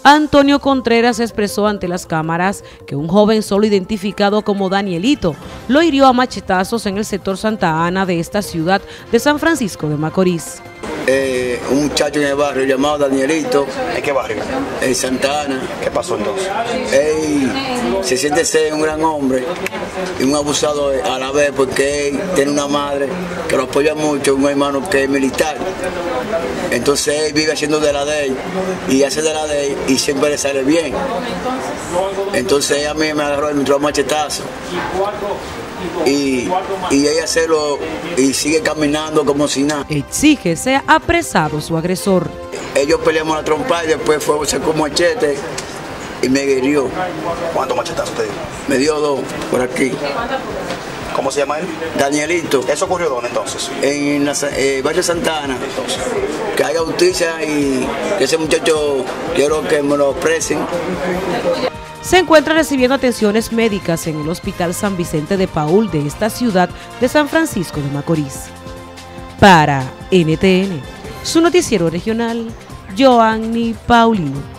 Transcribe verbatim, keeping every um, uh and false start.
Antonio Contreras expresó ante las cámaras que un joven solo identificado como Danielito lo hirió a machetazos en el sector Santa Ana de esta ciudad de San Francisco de Macorís. Eh, un muchacho en el barrio llamado Danielito. ¿En qué barrio? En Santa Ana. ¿Qué pasó entonces? Él se siente ser un gran hombre y un abusado a la vez porque él tiene una madre que lo apoya mucho, un hermano que es militar. Entonces él vive haciendo de la de él y hace de la de él y siempre le sale bien. Entonces a mí me agarró, me entró a machetazo. Y, y ella hacerlo y sigue caminando como si nada. Exige sea apresado su agresor. Ellos peleamos la trompa y después fue, sacó un machete y me hirió. ¿Cuántos machetazos te dio? Me dio dos por aquí. ¿Cómo se llama él? Danielito. ¿Eso ocurrió dónde entonces? En la eh, barrio Santa Ana. Entonces, que haya justicia y que ese muchacho quiero que me lo presen. Se encuentra recibiendo atenciones médicas en el Hospital San Vicente de Paúl de esta ciudad de San Francisco de Macorís. Para N T N, su noticiero regional, Joanny Paulino.